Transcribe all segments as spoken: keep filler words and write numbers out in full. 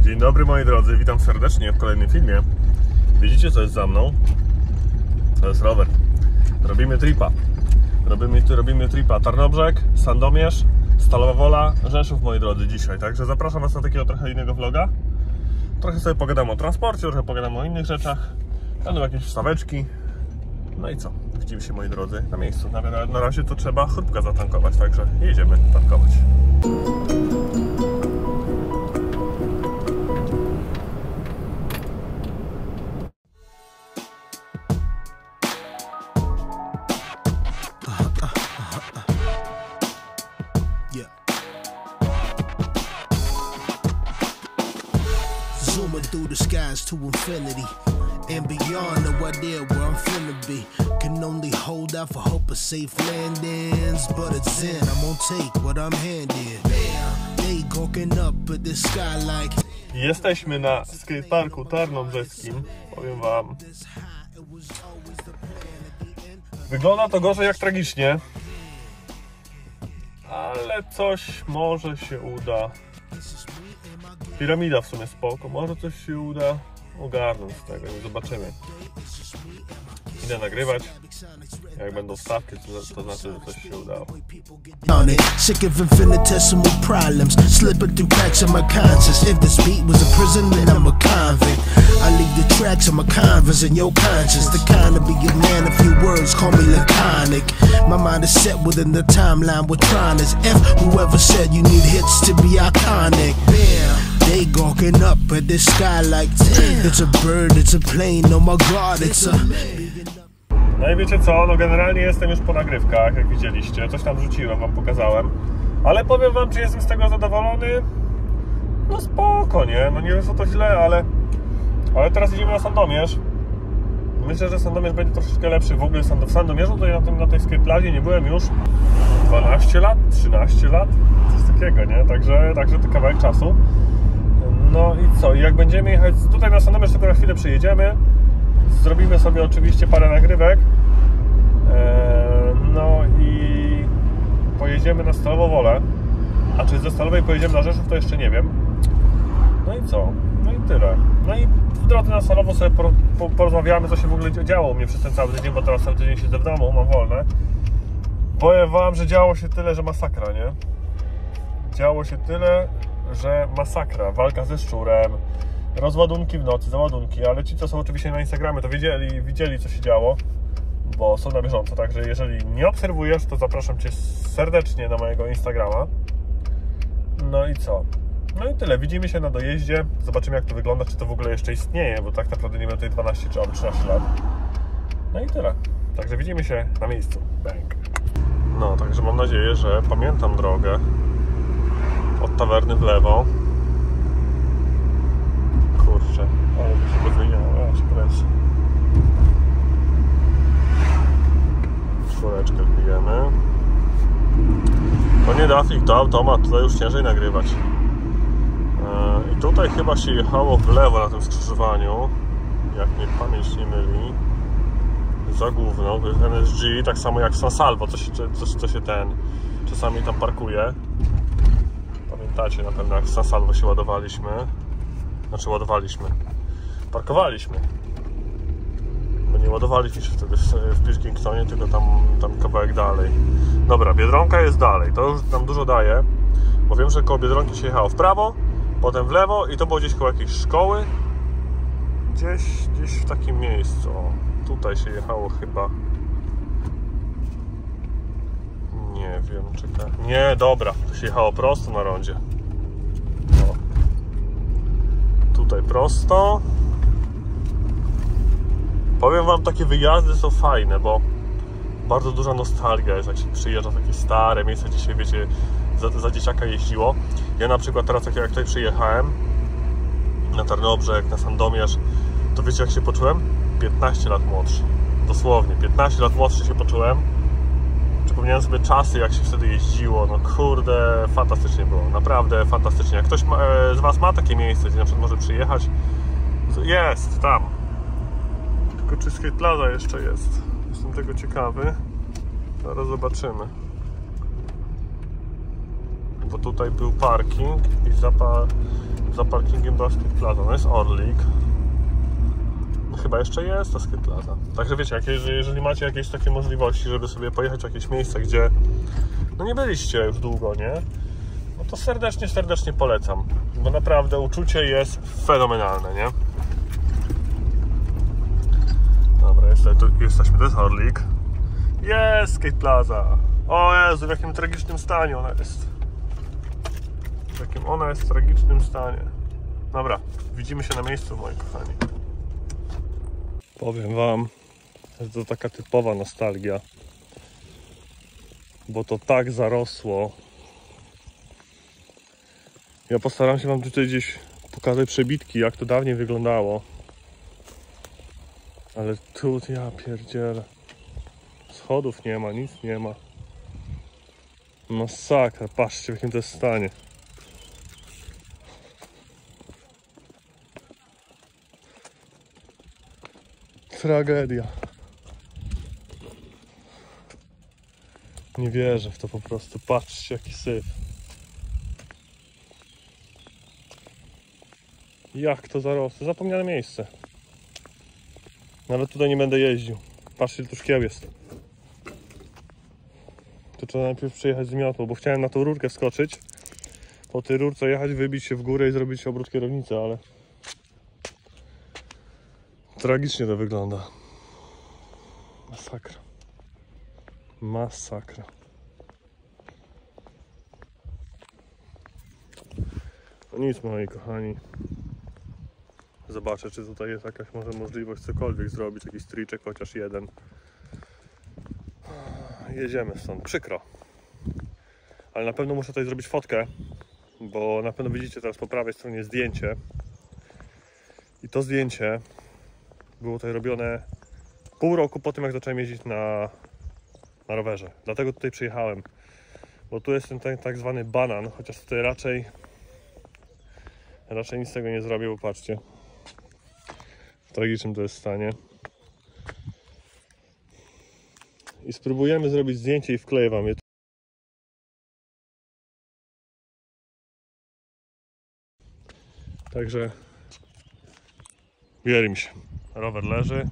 Dzień dobry moi drodzy, witam serdecznie w kolejnym filmie. Widzicie co jest za mną? To jest rower. Robimy tripa. Robimy, robimy tripa Tarnobrzeg, Sandomierz, Stalowa Wola, Rzeszów moi drodzy dzisiaj. Także zapraszam Was na takiego trochę innego vloga. Trochę sobie pogadam o transporcie, trochę pogadam o innych rzeczach. Będą jakieś wstaweczki. No i co? Widzimy się moi drodzy na miejscu. Na, na, na razie to trzeba chrupka zatankować, także jedziemy tankować. Zooming through the skies to infinity and beyond, no idea where I'm finna be. Can only hold out for hope of safe landings, but it's in, I'm gonna take what I'm handed. They gawking up at the sky like. Jesteśmy na skateparku tarnobrzeskim. Powiem Wam, wygląda to gorzej jak tragicznie, ale coś może się uda. Piramida w sumie spoko, może coś się uda ogarnąć z tego, nie zobaczymy. Idę nagrywać, jak będą wstawki, to, to znaczy, że coś się udało. Sick of infinitesimal problems, slipping through cracks in my conscience. If this beat was a prison, then I'm a convict. I leave the tracks on my canvas in your conscience. The kind of be a man, a few words, call me laconic. My mind is set within the timeline we're trying to F whoever said you need hits to be iconic. They gawking up at the sky like, it's a bird, it's a plane, oh my god, it's a... No i wiecie co, no generalnie jestem już po nagrywkach, jak widzieliście, coś tam wrzuciłem, Wam pokazałem. Ale powiem Wam, czy jestem z tego zadowolony? No spoko, nie? No nie wiem co to źle, ale... Ale teraz idziemy na Sandomierz. Myślę, że Sandomierz będzie troszeczkę lepszy. W ogóle w Sandomierzu to ja na, tym, na tej skateplazie nie byłem już dwanaście lat, trzynaście lat, coś takiego, nie? Także, także to kawałek czasu. No i co? I jak będziemy jechać tutaj na Sandomierz, tylko na chwilę przyjedziemy. Zrobimy sobie oczywiście parę nagrywek. No i pojedziemy na Stalową Wolę. A czy ze Stalowej pojedziemy na Rzeszów, to jeszcze nie wiem. No i co? No i tyle. No i w drodze na Stalową sobie porozmawiamy, co się w ogóle działo u mnie przez ten cały tydzień, bo teraz cały tydzień siedzę w domu, mam wolne. Powiem Wam, że działo się tyle, że masakra, nie? Działo się tyle, że masakra. Walka ze szczurem, rozładunki w nocy, załadunki, ale ci, co są oczywiście na Instagramie, to wiedzieli, widzieli, co się działo, bo są na bieżąco, także jeżeli nie obserwujesz, to zapraszam Cię serdecznie na mojego Instagrama. No i co? No i tyle, widzimy się na dojeździe, zobaczymy jak to wygląda, czy to w ogóle jeszcze istnieje, bo tak naprawdę nie wiem, tutaj dwanaście czy trzynaście lat. No i tyle, także widzimy się na miejscu. Bang. No, także mam nadzieję, że pamiętam drogę od tawerny w lewo. Kurczę, ale by się go wyjęło, ja się kręcę. Czwóreczkę wbijemy. To nie Dafik, to automat, tutaj już ciężej nagrywać. I tutaj chyba się jechało w lewo na tym skrzyżowaniu, jak mnie pamięć nie myli. Za gówno, to jest N S G, tak samo jak San Salvo, co się, co, co się ten czasami tam parkuje. Pamiętacie na pewno, jak w San Salvo się ładowaliśmy. Znaczy ładowaliśmy. Parkowaliśmy. Bo nie ładowaliśmy się wtedy w, w Pilkingtonie, tylko tam, tam kawałek dalej. Dobra, Biedronka jest dalej. To już nam dużo daje. Bo wiem, że koło Biedronki się jechało w prawo, potem w lewo i to było gdzieś koło jakiejś szkoły. Gdzieś, gdzieś w takim miejscu. O, tutaj się jechało chyba. Nie wiem, czekaj. Nie, dobra. To się jechało prosto na rondzie. O. Tutaj prosto. Powiem Wam, takie wyjazdy są fajne, bo bardzo duża nostalgia jest, jak się przyjeżdża w takie stare miejsca, gdzie się, wiecie, za, za dzieciaka jeździło. Ja na przykład teraz, jak, jak tutaj przyjechałem na Tarnobrzeg, na Sandomierz, to wiecie jak się poczułem? piętnaście lat młodszy. Dosłownie, piętnaście lat młodszy się poczułem. Przypomniałem sobie czasy, jak się wtedy jeździło. No kurde, fantastycznie było. Naprawdę fantastycznie. Jak ktoś ma, z Was ma takie miejsce, gdzie na przykład może przyjechać, jest tam. Tylko czy Skate Plaza jeszcze jest? Jestem tego ciekawy. Zaraz zobaczymy. bo tutaj był parking i za, pa, za parkingiem była Skate Plaza. No jest Orlik. Chyba jeszcze jest ta Skate Plaza. Także wiecie, jakieś, jeżeli macie jakieś takie możliwości, żeby sobie pojechać w jakieś miejsce, gdzie no nie byliście już długo, nie? No to serdecznie, serdecznie polecam. Bo naprawdę uczucie jest fenomenalne, nie? Dobra, jest, tu jesteśmy, to jest Orlik. Jest Skate Plaza. O Jezu, w jakim tragicznym stanie ona jest. W jakim ona jest w tragicznym stanie. Dobra, widzimy się na miejscu, moi kochani. Powiem wam, że to taka typowa nostalgia. Bo to tak zarosło. Ja postaram się wam tutaj gdzieś pokazać przebitki, jak to dawniej wyglądało. Ale tu, ja pierdzielę. Schodów nie ma, nic nie ma. Masakra, patrzcie w jakim to jest stanie. Tragedia. Nie wierzę w to po prostu, patrzcie jaki syf. Jak to zarosło, zapomniane miejsce. Nawet tutaj nie będę jeździł. Patrzcie, tu szkieł jest. To trzeba najpierw przejechać z miotłą, bo chciałem na tą rurkę wskoczyć, po tej rurce jechać, wybić się w górę i zrobić obrót kierownicy, ale tragicznie to wygląda. Masakra. Masakra. No nic, moi kochani. Zobaczę, czy tutaj jest jakaś może możliwość cokolwiek zrobić, jakiś triczek, chociaż jeden. Jedziemy stąd. Przykro. Ale na pewno muszę tutaj zrobić fotkę, bo na pewno widzicie teraz po prawej stronie zdjęcie. I to zdjęcie było tutaj robione pół roku po tym, jak zacząłem jeździć na, na rowerze. Dlatego tutaj przyjechałem. Bo tu jest ten, ten tak zwany banan, chociaż tutaj raczej raczej nic z tego nie zrobię, bo patrzcie. W tragicznym to jest stanie. I spróbujemy zrobić zdjęcie i wkleję wam je. Także wierzy mi się. Rower leży.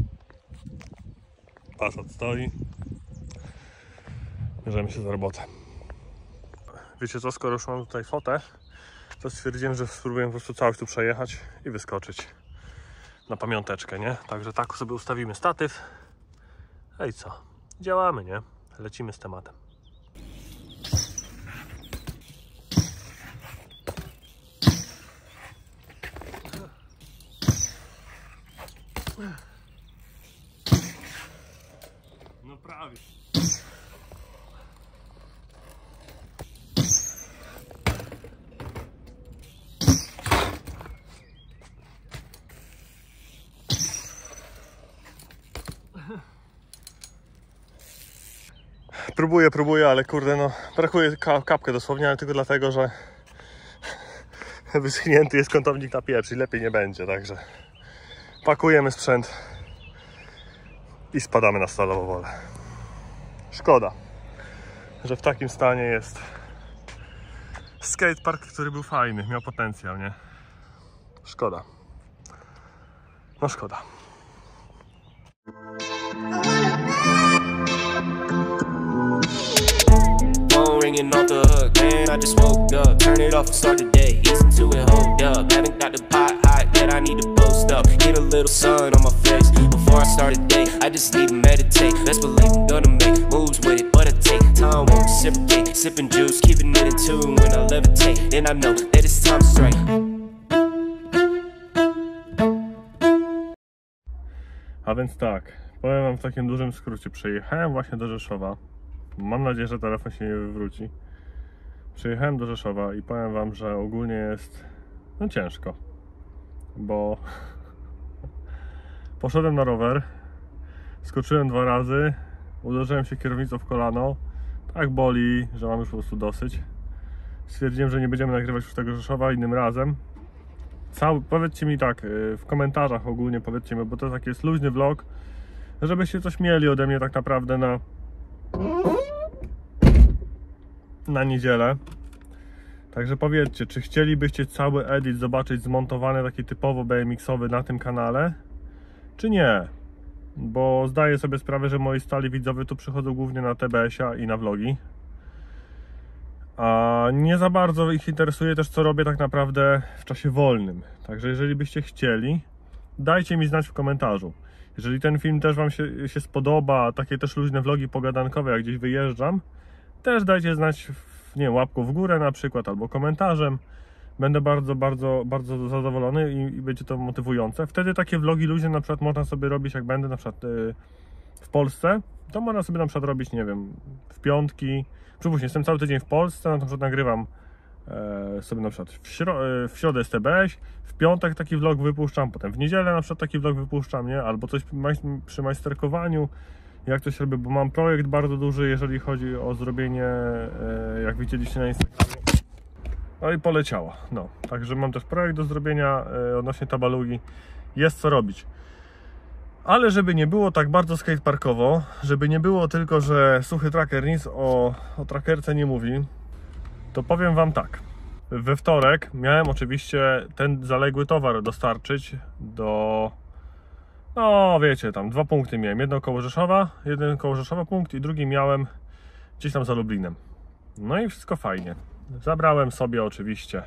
Passat stoi. Bierzemy się za robotę. Wiecie co, skoro już mam tutaj fotę, to stwierdziłem, że spróbuję po prostu całość tu przejechać i wyskoczyć na pamiąteczkę, nie? Także tak sobie ustawimy statyw. No i co? Działamy, nie? Lecimy z tematem. No prawie. Próbuję, próbuję, ale kurde, no brakuje ka kapkę dosłownie, ale tylko dlatego, że wyschnięty jest kątownik na pieprz i lepiej nie będzie, także pakujemy sprzęt i spadamy na Stalową Wolę. Szkoda, że w takim stanie jest skatepark, który był fajny, miał potencjał, nie? Szkoda. No szkoda. Ringing off the hook, man, I just woke up. Turn it off and start the day, easy to it, hold up. Haven't got the pot hot yet, I need to post up. Get a little sun on my face before I start the day. I just need to meditate, best believe I'm gonna make moves with it. But I take time, won't reciprocate. Sipping juice, keeping it in tune when I levitate. Then I know that it's time to strike. A więc tak, powiem wam w takim dużym skrócie. Przyjechałem właśnie do Rzeszowa. Mam nadzieję, że telefon się nie wywróci. Przyjechałem do Rzeszowa i powiem wam, że ogólnie jest no ciężko, bo poszedłem na rower, skoczyłem dwa razy, uderzyłem się kierownicą w kolano, tak boli, że mam już po prostu dosyć. Stwierdziłem, że nie będziemy nagrywać już tego Rzeszowa innym razem. Cały, powiedzcie mi tak, w komentarzach ogólnie powiedzcie mi, bo to taki jest luźny vlog, żebyście coś mieli ode mnie tak naprawdę na na niedzielę. Także powiedzcie, czy chcielibyście cały edit zobaczyć zmontowany, taki typowo B M X-owy na tym kanale, czy nie? Bo zdaję sobie sprawę, że moi stali widzowie tu przychodzą głównie na T B S-a i na vlogi. A nie za bardzo ich interesuje też, co robię tak naprawdę w czasie wolnym. Także jeżeli byście chcieli, dajcie mi znać w komentarzu. Jeżeli ten film też Wam się, się spodoba, takie też luźne vlogi pogadankowe, jak gdzieś wyjeżdżam, też dajcie znać, nie wiem, łapką w górę na przykład, albo komentarzem. Będę bardzo, bardzo, bardzo zadowolony i, i będzie to motywujące. Wtedy takie vlogi luźne na przykład można sobie robić, jak będę na przykład yy, w Polsce, to można sobie na przykład robić, nie wiem, w piątki. Przypuśćmy, jestem cały tydzień w Polsce, no to na przykład nagrywam e, sobie na przykład w, śro e, w środę jest T B S, w piątek taki vlog wypuszczam, potem w niedzielę na przykład taki vlog wypuszczam, nie? Albo coś przy majsterkowaniu, jak coś robię, bo mam projekt bardzo duży, jeżeli chodzi o zrobienie, e, jak widzieliście na Instagramie. No i poleciała, no. Także mam też projekt do zrobienia e, odnośnie tabalugi, jest co robić. Ale żeby nie było tak bardzo skateparkowo, żeby nie było tylko, że suchy tracker nic o, o trackerce nie mówi, to powiem Wam tak. We wtorek miałem oczywiście ten zaległy towar dostarczyć do... No wiecie, tam dwa punkty miałem. Jedno koło Rzeszowa, jeden koło Rzeszowa punkt i drugi miałem gdzieś tam za Lublinem. No i wszystko fajnie. Zabrałem sobie oczywiście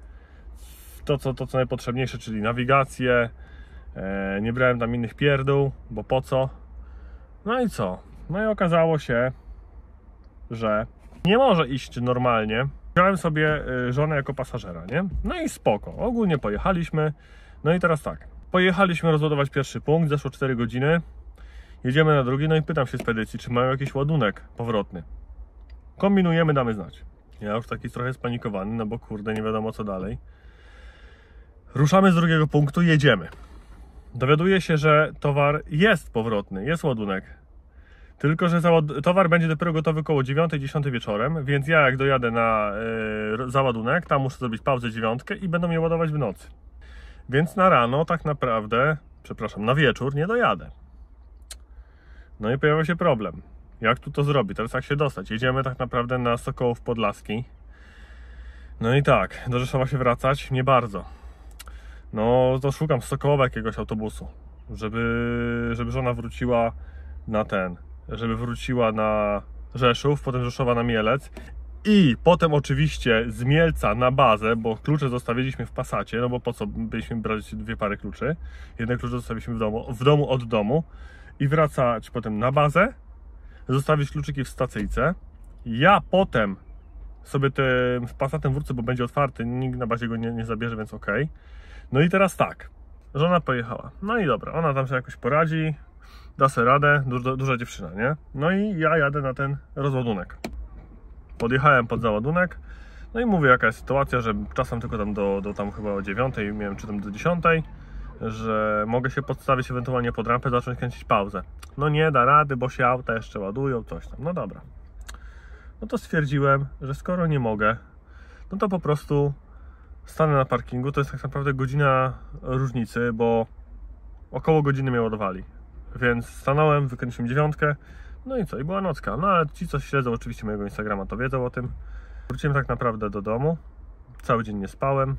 to, co, to, co najpotrzebniejsze, czyli nawigację. Nie brałem tam innych pierdół, bo po co? No i co? No i okazało się, że nie może iść normalnie. Wziąłem sobie żonę jako pasażera, nie? No i spoko. Ogólnie pojechaliśmy. No i teraz tak. Pojechaliśmy rozładować pierwszy punkt, zeszło cztery godziny. Jedziemy na drugi, no i pytam się spedycji, czy mają jakiś ładunek powrotny. Kombinujemy, damy znać. Ja już taki trochę spanikowany, no bo kurde, nie wiadomo co dalej. Ruszamy z drugiego punktu, jedziemy. Dowiaduję się, że towar jest powrotny, jest ładunek. Tylko że towar będzie dopiero gotowy koło dziewiątej dziesiątej wieczorem, więc ja jak dojadę na yy, załadunek, tam muszę zrobić pauzę dziewiątkę i będą mnie ładować w nocy. Więc na rano tak naprawdę, przepraszam, na wieczór nie dojadę. No i pojawia się problem. Jak tu to zrobić? Teraz jak się dostać? Jedziemy tak naprawdę na Sokołów Podlaski. No i tak, do Rzeszowa się wracać? Nie bardzo. No to szukam z Sokołowa jakiegoś autobusu, żeby, żeby żona wróciła na ten, żeby wróciła na Rzeszów, potem z Rzeszowa na Mielec i potem oczywiście z Mielca na bazę, bo klucze zostawiliśmy w Passacie, no bo po co byliśmy brać dwie pary kluczy, jeden klucz zostawiliśmy w domu, w domu od domu i wracać potem na bazę, zostawić kluczyki w stacyjce, ja potem sobie tym Passatem wrócę, bo będzie otwarty, nikt na bazie go nie, nie zabierze, więc okej. Okay. No i teraz tak, żona pojechała, no i dobra, ona tam się jakoś poradzi, da sobie radę, duża, duża dziewczyna, nie? No i ja jadę na ten rozładunek. Podjechałem pod załadunek, no i mówię jaka jest sytuacja, że czasem tylko tam do, do tam chyba o dziewiątej, miałem czy tam do dziesiątej, że mogę się podstawić ewentualnie pod rampę, zacząć kręcić pauzę. No nie da rady, bo się auta jeszcze ładują, coś tam, no dobra. No to stwierdziłem, że skoro nie mogę, no to po prostu stanę na parkingu, to jest tak naprawdę godzina różnicy, bo około godziny mnie ładowali. Więc stanąłem, wykręciłem dziewiątkę, no i co, i była nocka. No ale ci, co śledzą oczywiście mojego Instagrama, to wiedzą o tym. Wróciłem tak naprawdę do domu, cały dzień nie spałem.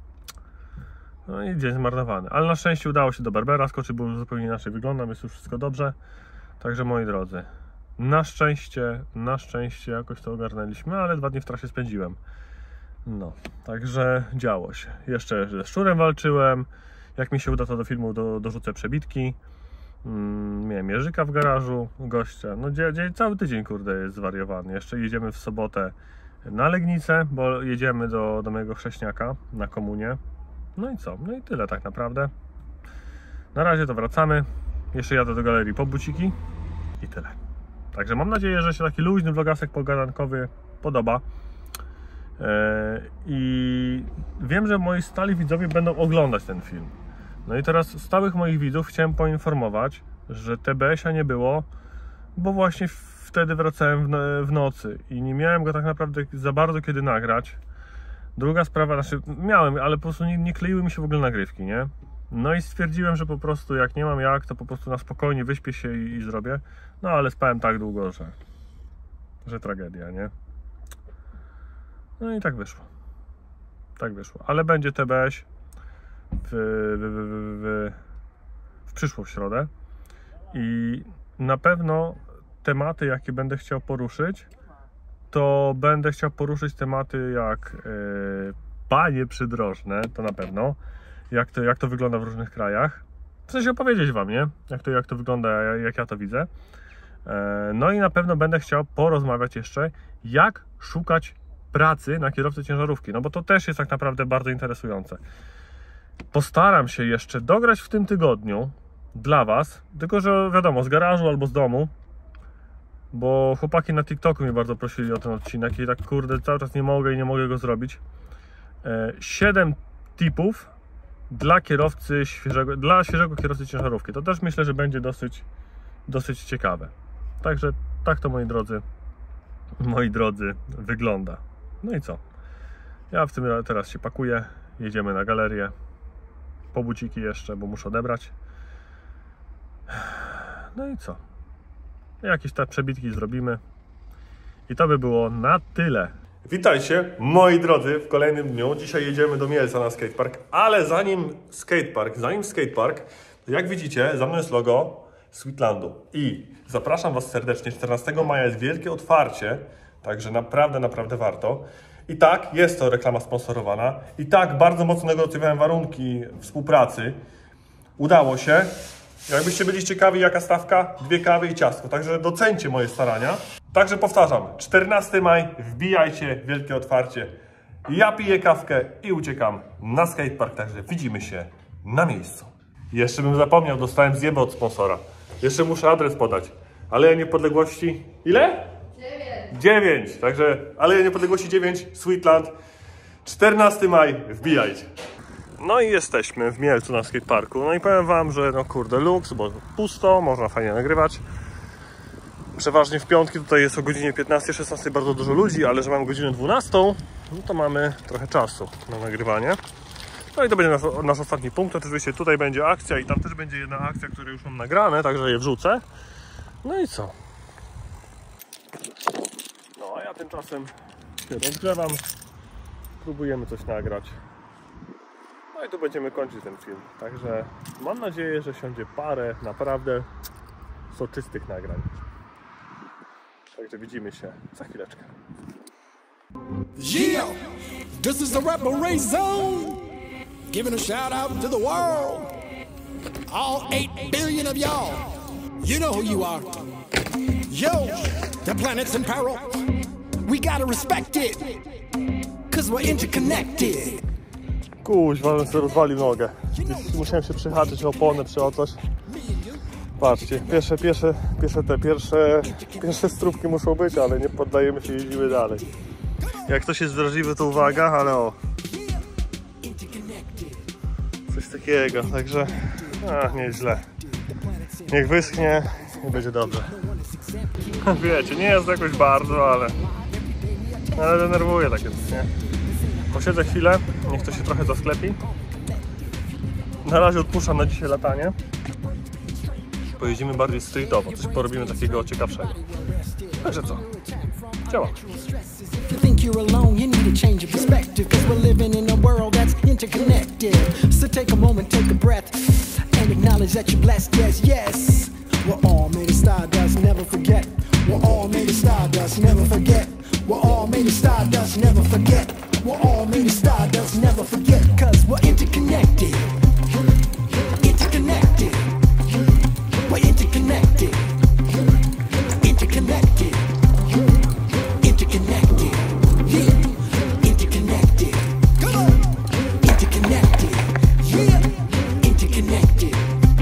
No i dzień zmarnowany. Ale na szczęście udało się do barbera skoczyć, bo już zupełnie inaczej wyglądam, jest już wszystko dobrze. Także moi drodzy, na szczęście, na szczęście jakoś to ogarnęliśmy, ale dwa dni w trasie spędziłem. No, także działo się. Jeszcze ze szczurem walczyłem. Jak mi się uda, to do filmu do, dorzucę przebitki. Mm, miałem Jerzyka w garażu, gościa. No dzie, dzie, cały tydzień, kurde, jest zwariowany. Jeszcze jedziemy w sobotę na Legnicę, bo jedziemy do, do mojego chrześniaka na komunię. No i co? No i tyle tak naprawdę. Na razie to wracamy. Jeszcze jadę do galerii po buciki i tyle. Także mam nadzieję, że się taki luźny vlogasek pogadankowy podoba. I wiem, że moi stali widzowie będą oglądać ten film. No i teraz stałych moich widzów chciałem poinformować, że T B S-a nie było, bo właśnie wtedy wracałem w nocy i nie miałem go tak naprawdę za bardzo kiedy nagrać. Druga sprawa, znaczy miałem, ale po prostu nie, nie kleiły mi się w ogóle nagrywki, nie? No i stwierdziłem, że po prostu jak nie mam jak, to po prostu na spokojnie wyśpię się i, i zrobię. No ale spałem tak długo, że, że tragedia, nie? No i tak wyszło. Tak wyszło. Ale będzie T B S w, w, w, w, w przyszłą środę. I na pewno tematy, jakie będę chciał poruszyć, to będę chciał poruszyć tematy jak yy, panie przydrożne, to na pewno, jak to, jak to wygląda w różnych krajach. W sensie opowiedzieć wam, nie? Jak to, jak to wygląda, jak ja to widzę. Yy, no i na pewno będę chciał porozmawiać jeszcze, jak szukać pracy na kierowcę ciężarówki, no bo to też jest tak naprawdę bardzo interesujące. Postaram się jeszcze dograć w tym tygodniu dla was, tylko że wiadomo, z garażu albo z domu, bo chłopaki na TikToku mnie bardzo prosili o ten odcinek i tak kurde cały czas nie mogę i nie mogę go zrobić. siedem tipów dla kierowcy świeżego, dla świeżego kierowcy ciężarówki. To też myślę, że będzie dosyć, dosyć ciekawe. Także tak to moi drodzy, moi drodzy wygląda. No i co? Ja w tym teraz się pakuję, jedziemy na galerię, po buciki jeszcze, bo muszę odebrać. No i co? Jakieś te przebitki zrobimy. I to by było na tyle. Witajcie, moi drodzy, w kolejnym dniu. Dzisiaj jedziemy do Mielca na skatepark, ale zanim skatepark, zanim skatepark, to jak widzicie, za mną jest logo Sweetlandu. I zapraszam was serdecznie, czternastego maja jest wielkie otwarcie, także naprawdę, naprawdę warto. I tak, jest to reklama sponsorowana. I tak, bardzo mocno negocjowałem warunki współpracy. Udało się. Jakbyście byli ciekawi jaka stawka, dwie kawy i ciastko. Także docencie moje starania. Także powtarzam, czternasty maj, wbijajcie, wielkie otwarcie. Ja piję kawkę i uciekam na skatepark, także widzimy się na miejscu. Jeszcze bym zapomniał, dostałem zjebę od sponsora. Jeszcze muszę adres podać. Aleja Niepodległości, ile? dziewięć. dziewięć, także Aleja Niepodległości dziewięć, Sweetland, czternasty maj, wbijajcie. No i jesteśmy w Mielcu na skateparku. No i powiem wam, że no kurde, luks, bo pusto, można fajnie nagrywać. Przeważnie w piątki tutaj jest o godzinie piętnastej szesnastej bardzo dużo ludzi, ale że mamy godzinę dwunastą, no to mamy trochę czasu na nagrywanie. No i to będzie nasz, nasz ostatni punkt. Oczywiście tutaj będzie akcja i tam też będzie jedna akcja, którą już mam nagrane, także je wrzucę. No i co? No a ja tymczasem się rozgrzewam. Próbujemy coś nagrać. No i tu będziemy kończyć ten film. Także mam nadzieję, że siądzie parę naprawdę soczystych nagrań. Także widzimy się za chwileczkę. Yeah, this is the Rapper Zone. Giving a shout out to the world. All eight billion of y'all. You know who you are. Yo, the planet's in peril. We gotta respect it. Cause we're interconnected. Kuźwa, bym sobie rozwalił nogę. Musiałem się przyhaczyć o oponę czy o coś. Patrzcie, pierwsze, pierwsze, pierwsze te pierwsze, pierwsze stróbki muszą być, ale nie poddajemy się, jeździmy dalej. Jak ktoś jest wrażliwy, to uwaga, ale o. Coś takiego, także a, nieźle. Niech wyschnie i będzie dobrze. Wiecie, nie jest jakoś bardzo, ale ale denerwuje takie coś, nie? Posiedzę chwilę, niech to się trochę zasklepi. Na razie odpuszczam na dzisiaj latanie. Pojedziemy bardziej streetowo, coś porobimy takiego ciekawszego. Także co? Działa. If you think you're alone, you need a change of perspective. Cause we're living in a world that's interconnected. So take a moment, take a breath, and acknowledge that you're blessed. Yes, yes. We're all made of stardust, never forget. We're all made of stardust, never forget. We're all made of stardust, never forget. We're all made of stardust, never forget. Cause we're interconnected. Interconnected. We're interconnected. Interconnected. Interconnected. Yeah. Interconnected. Come on. Interconnected. Yeah. Interconnected.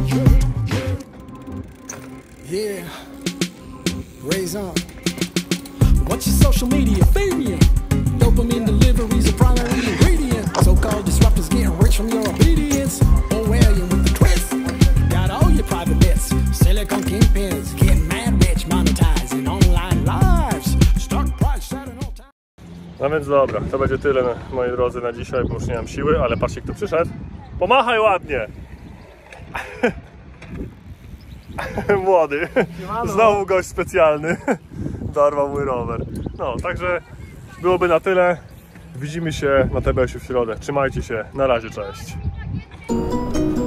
Yeah. Raise on. What's your social media failure? Dopamine delivery's a primary ingredient. So-called disruptors getting rich from your obedience. Orwellian with the twist. Got all your private bits. Silicon kingpins getting mad rich, monetizing online lives. Stock price set an all time. No więc dobra, to będzie tyle, moi drodzy, na dzisiaj, bo już nie mam siły, ale patrzcie, kto przyszedł. Pomachaj ładnie! Młody. Znowu gość specjalny. Dorwał mój rower. No, także byłoby na tyle. Widzimy się na T B S-ie w środę. Trzymajcie się. Na razie, cześć.